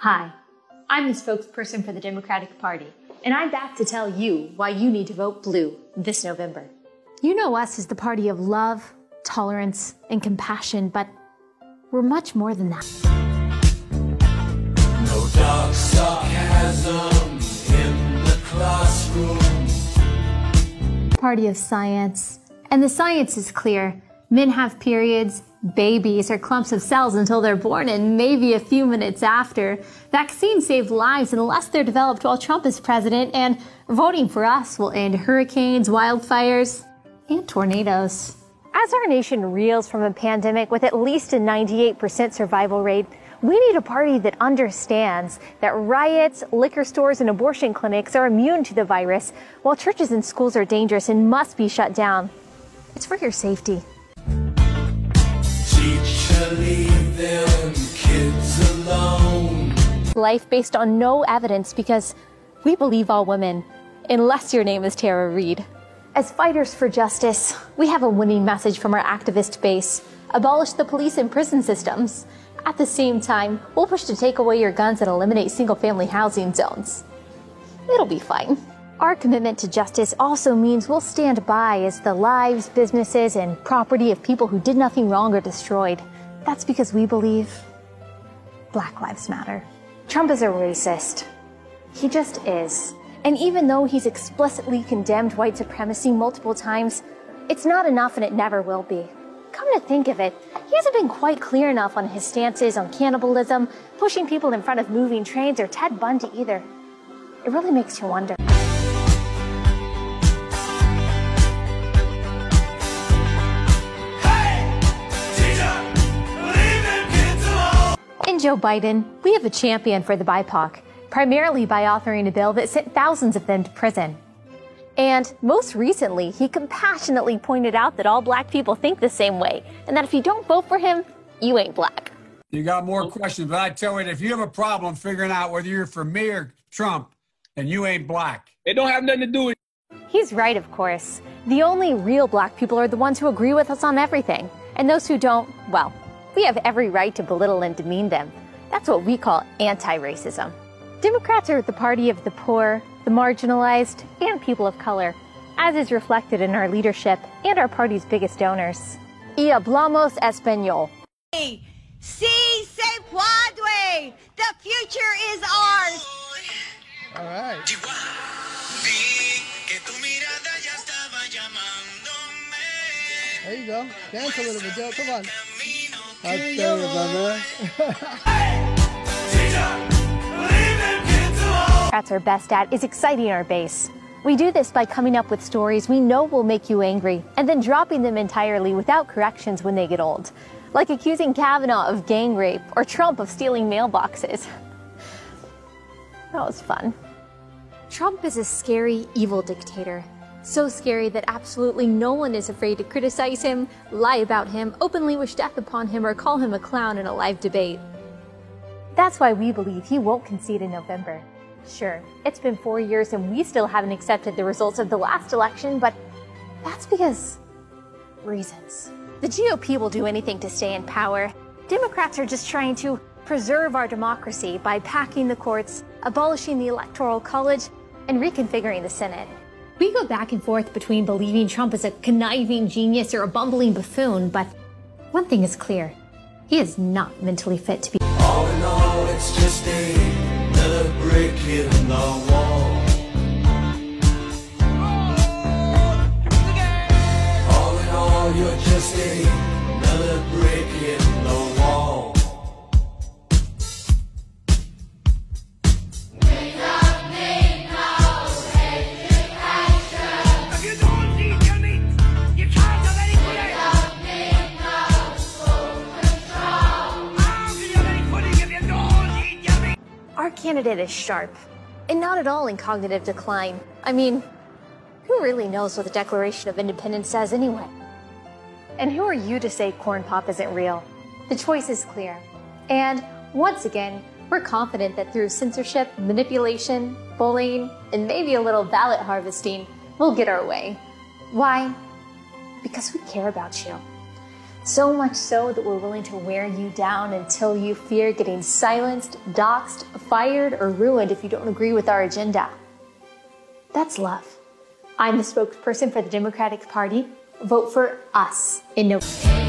Hi, I'm the spokesperson for the Democratic Party, and I'm back to tell you why you need to vote blue this November. You know us as the party of love, tolerance, and compassion, but we're much more than that. No dark sarcasm in the classroom. Party of science. And the science is clear. Men have periods, babies are clumps of cells until they're born, and maybe a few minutes after. Vaccines save lives unless they're developed while Trump is president, and voting for us will end hurricanes, wildfires, and tornadoes. As our nation reels from a pandemic with at least a 98% survival rate, we need a party that understands that riots, liquor stores, and abortion clinics are immune to the virus, while churches and schools are dangerous and must be shut down. It's for your safety. Teacher, leave them kids alone. Life based on no evidence, because we believe all women, unless your name is Tara Reade. As fighters for justice, we have a winning message from our activist base. Abolish the police and prison systems. At the same time, we'll push to take away your guns and eliminate single-family housing zones. It'll be fine. Our commitment to justice also means we'll stand by as the lives, businesses, and property of people who did nothing wrong are destroyed. That's because we believe Black Lives Matter. Trump is a racist. He just is. And even though he's explicitly condemned white supremacy multiple times, it's not enough and it never will be. Come to think of it, he hasn't been quite clear enough on his stances on cannibalism, pushing people in front of moving trains, or Ted Bundy either. It really makes you wonder. In Joe Biden, we have a champion for the BIPOC, primarily by authoring a bill that sent thousands of them to prison. And most recently, he compassionately pointed out that all black people think the same way, and that if you don't vote for him, you ain't black. You got more questions, but I tell you, if you have a problem figuring out whether you're for me or Trump, then you ain't black. It don't have nothing to do with it. He's right, of course. The only real black people are the ones who agree with us on everything. And those who don't, well, we have every right to belittle and demean them. That's what we call anti-racism. Democrats are the party of the poor, the marginalized, and people of color, as is reflected in our leadership and our party's biggest donors. Y hablamos español. Sí se puede. The future is ours. All right. There you go. Dance a little bit, Joe. Come on. I'll tell you, man. Democrats are best at is exciting our base. We do this by coming up with stories we know will make you angry, and then dropping them entirely without corrections when they get old. Like accusing Kavanaugh of gang rape or Trump of stealing mailboxes. That was fun. Trump is a scary, evil dictator. So scary that absolutely no one is afraid to criticize him, lie about him, openly wish death upon him, or call him a clown in a live debate. That's why we believe he won't concede in November. Sure, it's been 4 years and we still haven't accepted the results of the last election, but that's because reasons. The GOP will do anything to stay in power. Democrats are just trying to preserve our democracy by packing the courts, abolishing the Electoral College, and reconfiguring the Senate. We go back and forth between believing Trump is a conniving genius or a bumbling buffoon, but one thing is clear. He is not mentally fit to be. All in all, it's just another brick in the wall. All in all, you're just another brick in the wall. Our candidate is sharp, and not at all in cognitive decline. I mean, who really knows what the Declaration of Independence says anyway? And who are you to say corn pop isn't real? The choice is clear. And once again, we're confident that through censorship, manipulation, bullying, and maybe a little ballot harvesting, we'll get our way. Why? Because we care about you. So much so that we're willing to wear you down until you fear getting silenced, doxxed, fired, or ruined if you don't agree with our agenda. That's love. I'm the spokesperson for the Democratic Party. Vote for us in November.